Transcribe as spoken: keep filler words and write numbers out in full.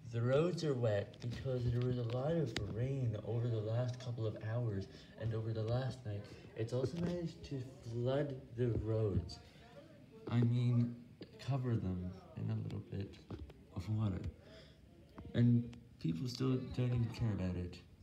The roads are wet because there was a lot of rain over the last couple of hours and over the last night. It's also managed to flood the roads. I mean, cover them in a little bit of water. And people still don't even care about it.